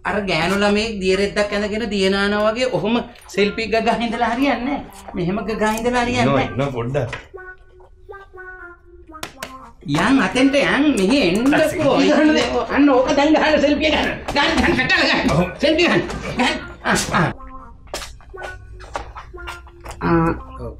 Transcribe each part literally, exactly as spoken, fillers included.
අර ගෑනු ළමෙක් දියරෙද්දක් ඇඳගෙන දියනානා වගේ ඔහොම සෙල්ෆි එක ගහ ඉඳලා හරියන්නේ නැහැ. මෙහෙම ගහ ඉඳලා හරියන්නේ නැහැ. නෝ පොඩ්ඩක්. යන් අතෙන්ට යන් මෙහි එන්නකෝ. අන්න ඕක දැන් ගහන සෙල්ෆි එක ගන්න. ගන්න ගන්න ගන්න. සෙල්ෆි ගන්න. ගන්න. ආ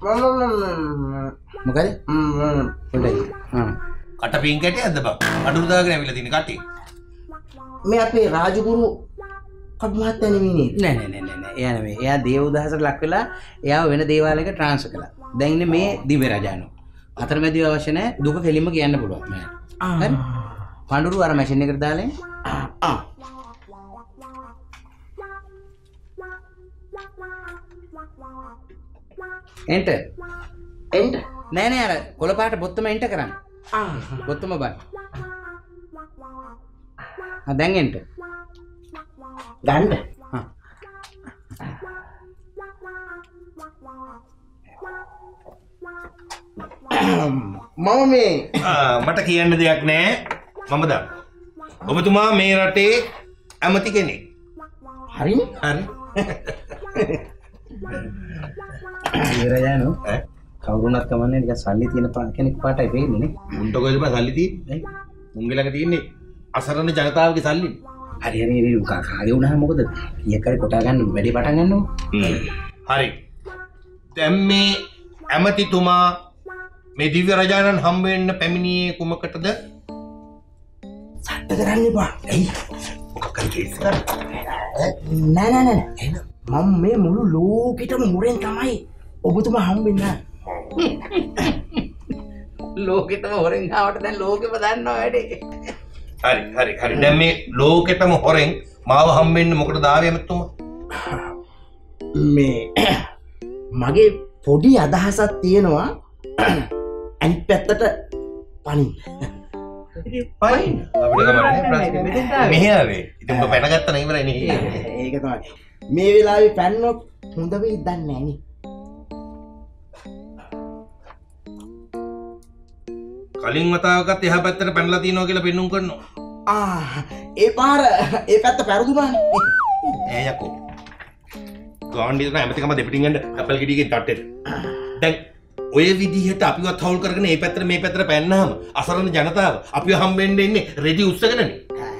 මොකද? පොඩ්ඩයි. ආ කට පින් කැටියක්ද බං? අඩුරු දාගෙන ඇවිල්ලා තියෙන කටේ. මේ අපේ රාජගුරු කඩු මහත්තයා නෙමෙයි නේද? නෑ නෑ නෑ නෑ එයා නෙමෙයි. එයා දේව උදහසට ලක් වෙලා එයාව වෙන දේවාලයක ට්‍රාන්ස්ෆර් කළා. දැන් ඉන්නේ මේ දිව්‍ය රජානෝ. අතරමැදිව අවශ්‍ය නැහැ දුක කෙලින්ම කියන්න පුළුවන් මම. හරි. පඳුරු අර මැෂින් එකට දාලා ආ. එන්ටර්. එන්ටර්. නෑ නෑ අර කොළ පාට බොත්තම එන්ටර් කරන්න. ආ බොත්තම බලන්න. ආ දැන් එන්ටර්. ගන්න. හා. මම මේ මට කියන්න දෙයක් නෑ. මම දන්නවා. ඔබතුමා මේ රටේ ඇමති කෙනෙක්. හරිනේ. හරි. දිව්‍ය රජානෝ ඈ කවුරුණත් කමන්නේ නිකන් සල්ලි තියෙන කෙනෙක් පාටයි වෙන්නේ නේ. උන්ට කොහෙද බං සල්ලි තියෙන්නේ? උන්ගේ ළඟ තියෙන්නේ අසරණ ජනතාවගේ සල්ලි. හරි හරි හරි කාගේ වුණාම මොකද? කීයක් හරි කොටා ගන්න වැඩි පටන් ගන්නකො. හරි. දැන් මේ ඇමතිතුමා මේ දිව්‍ය රජාණන් හම්බ වෙන්න පැමිණියේ කුමකටද? සත්‍ය කරන්න එපා. ඇයි? මොකක් හරි කේස් එකක්. නෑ නෑ නෑ. මම මේ මුළු ලෝකෙටම මුරෙන් තමයි ඔබතුමා හම්බෙන්නේ. ලෝකෙටම හොරෙන් ආවට දැන් ලෝකෙම දන්නවා වැඩේ. හරි හරි හරි. දැන් මේ ලෝකෙටම හොරෙන් මාව හම්බෙන්න මොකටද ආවේ ඇමතිතුමා? මේ මගේ පොඩි අදහසක් තියෙනවා අනිත් පැත්තට පණින්න. පයින් අපිට ගමන්නේ ප්‍රශ්නේ මෙහෙ ආවේ. ඉතින් ඔබ පැනගත්තා නම් ඉවරයි නේ. ඒක තමයි. මේ වෙලාවේ පැන්නොත් හොඳ වෙයි දන්නේ නැහැ නේ. කලින් වතාවකත් එහා පැත්තට පැනලා තියනවා කියලා පෙන්නුම් කරනවා. ආ ඒ පාර ඒ පැත්ත පෙරදුනානේ. ඈ යකෝ. ගාන්ඩි තමයි ඇමතිකම දෙපිටින් යන්න ඇපල් ගෙඩියකින් තට්ටෙට. දැන් ඔය විදිහට අපිවත් හවුල් කරගෙන මේ පැත්තට මේ පැත්තට පැන්නාම අසරණ ජනතාව අපිව හම්බෙන්න ඉන්නේ රෙදි උස්සගෙනනේ.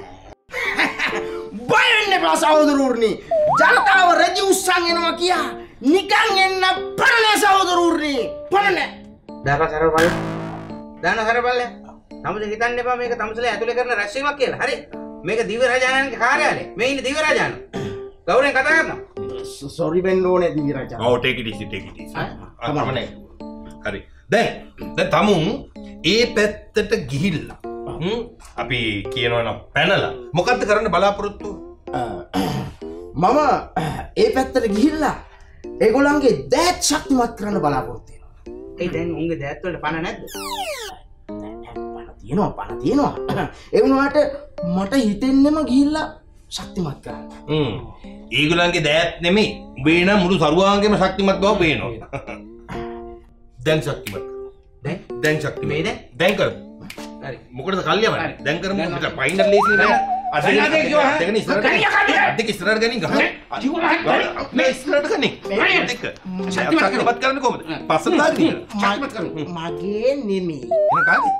බය වෙන්න එපා සහෝදරෝර්නි. ජනතාව රෙදි උස්සන් එනවා කියා නිකන් එන්න පරණ සහෝදරෝර්නි. පරණ. දාපා කරව බලන්න. දාන කර බලන්න. නමුත් හිතන්න එපා මේක තමුසලේ ඇතුලේ කරන රැස්වීමක් කියලා. හරි. මේක දිව්‍ය රජාණන්ගේ කාර්යාලය. මේ ඉන්නේ දිව්‍ය රජාණන්. ගෞරවයෙන් කතා කරනවා. සෝරි වෙන්න ඕනේ දිවි රජා. ඔව් take it easy take it easy. අමනේ. හරි. දැන් දැන් තමුන් ඒ පැත්තට ගිහිල්ලා හ්ම් අපි කියනවා නම් පැනලා මොකද්ද කරන්න බලාපොරොත්තු? මම ඒ පැත්තට ගිහිල්ලා ඒගොල්ලන්ගේ දෑත් ශක්තිමත් කරන්න බලාපොරොත්තු වෙනවා. ඒ දැන් උන්ගේ දෑත් වලට පණ නැද්ද? පණ තියෙනවා පණ තියෙනවා. ඒ වුණාට මට හිතෙන්නෙම ගිහිල්ලා ශක්තිමත් කරන්න. හ්ම්. ඒගොල්ලන්ගේ දෑත් නෙමෙයි. උඹේ නම් මුළු සරුවාංගෙම ශක්තිමත් බව පේනවා. දැන් ශක්තිමත්. දැන් දැන් ශක්තිමත්. මේ දැන් දැන් කරමු. හරි. මොකටද කල්යවන්නේ? දැන් කරමු. මෙතන පයින්ඩර් ලේසි නෑ. අද දෙකන ඉස්සරහට. අද ඉස්සරහට ගනින් ගහ. මේ ඉස්සරහට ගනින්. දෙක. ශක්තිමත් කරන්න කොහමද? පස්සට දාගන්න. ශක්තිමත් කරමු. මගේ නෙමෙයි. එහෙනම් කාගේ?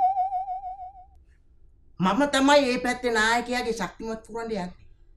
මම තමයි මේ පැත්තේ නායකයාගේ ශක්තිමත් පුරන්න යන්නේ.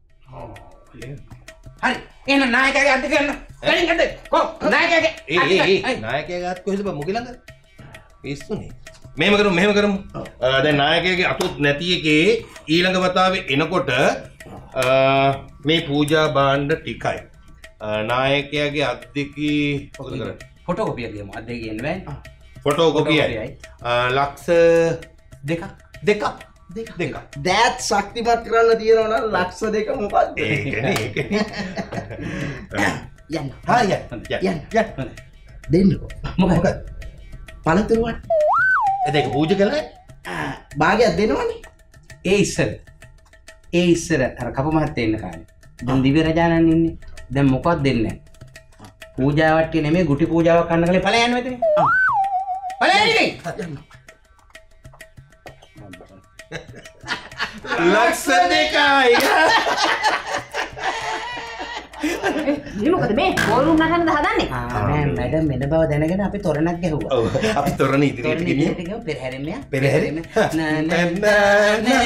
හරි. එහෙනම් නායකයාගේ අද්ද ගන්න. කලින් අද්ද. කො නායකයාගේ. ඒ ඒ ඒ නායකයා ගාත් කොහෙද බං මුගේ ළඟ? පිස්සුනේ. මෙහෙම කරමු මෙහෙම කරමු. දැන් නායකයාගේ අතොත් නැති එකේ ඊළඟ වතාවේ එනකොට මේ පූජා භාණ්ඩ ටිකයි නායකයාගේ අත් දෙකේ මොකද කරන්නේ? ෆොටෝකොපිය ගියමු. අත් දෙක ගියන්න බෑනේ. ෆොටෝකොපියයි. ලක්ෂ දෙකක්. දෙකක්. දෙක දෙක. දෑත් ශක්තිමත් කරන්න තියෙනවා නම් ලක්ෂ දෙක මොකක්ද? ඒකනේ ඒකනේ. යන්න. හා යන්න. යන්න. යන්න. දෙන්නකෝ. මොකක්ද? පළතුරුවත් ඒක පූජා කළා? භාගයක් දෙනවනේ. ඒ ඉස්සර. ඒ ඉස්සර අර කපු මහත්තයා ඉන්න කාලේ. දැන් දිව්‍ය රජාණන් ඉන්නේ. දැන් මොකක්ද දෙන්නේ නැහැ. පූජාවට නෙමෙයි ගුටි පූජාවක් කරන්න කලේ ඵලයන් මෙතන. ආ. ඵලයන් ඉන්නේ. ලක්ෂ දෙකයි. මේ මොකද මේ බෝරුම් නටන්න හදන්නේ? ආ නෑ මැඩම් මෙන්න බව දැනගෙන අපි තොරණක් ගැහුවා. ඔව් අපි තොරණ ඉදිරියට තොරණ ගෙනියමු. ඉදිරියට ගිහුවා පෙරහැරෙන්න යා. පෙරහැරෙන්න. නෑ නෑ නෑ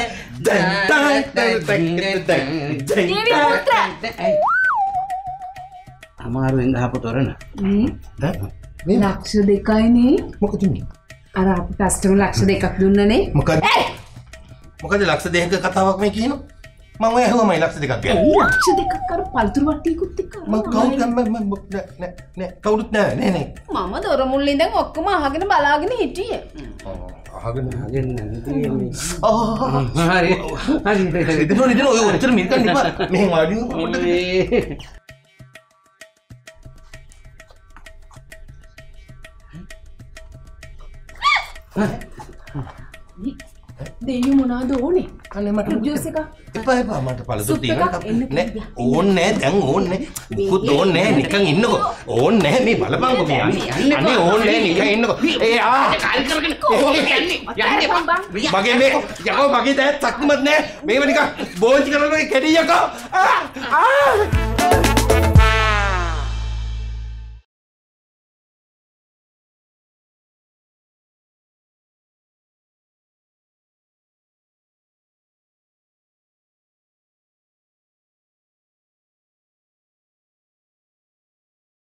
දේවි පුත්‍ර අමාරුවෙන් ගහපු තොරණ. මේ ලක්ෂ දෙකයිනේ. මොකද මේ? අර අපි කස්ටමර් ලක්ෂ දෙකක් දුන්නනේ. මොකද? මොකද ලක්ෂ දෙකක කතාවක් මේ කියනවා? මම ඔය ඇහුවමයි ලක්ෂ දෙකක් ගැන. ඒ ලක්ෂ දෙකක් අර පළතුරු වට්ටියකුත් එක්ක. මම කවුරුත් නෑ නෑ කවුරුත් නෑ නේ නේ. මම දොර මුල්ලේ ඉඳන් ඔක්කොම අහගෙන බලාගෙන හිටියේ. අහගෙන අගෙන තියෙන්නේ. ආ හරි හරි ඉතින් ඉතින් ඔය ඔච්චර මිල්කන් ඉපා මෙහෙන් වාඩිනු පොඩ්ඩක්. දෙයියෝ මොනවද ඕනේ? අනේ මට ජූස් එකක්. එපා එපා මට පළතුරු සුප් තියෙනවා. එකක් එන්න නෑ ඕන්නේ නෑ දැන් ඕන්නේ නෑ. මුකුත් ඕන්නේ නෑ නිකන් ඉන්නකෝ. ඕන්නේ නෑ මේ බලපංකෝ මේ යන්නේ. අනේ ඕන්නේ නෑ නිකන් ඉන්නකෝ. ඒ ආ කාල් කරගෙන යන්නේ යන්නේ බං. මගේ මේ යකෝ මගේ දැන් තක්මත් නෑ. මේව නිකන් බෝන්චි කරනවා කෙඩියකෝ. ආ ආ